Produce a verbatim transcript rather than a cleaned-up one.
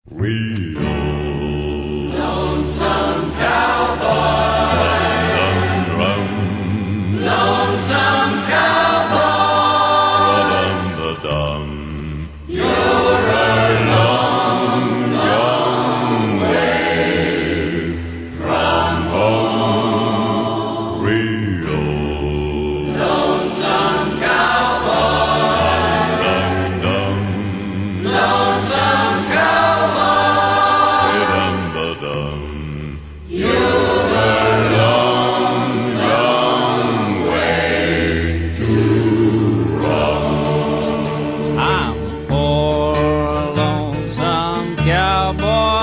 Real Lonesome cowboy, dum, lonesome cowboy, dum, dum, dum. you're a long, long way from home. Real Lonesome cowboy, dum, dum, lonesome cowboy, dum, dum, dum. you're a long, long way to roam. I'm a poor lonesome cowboy.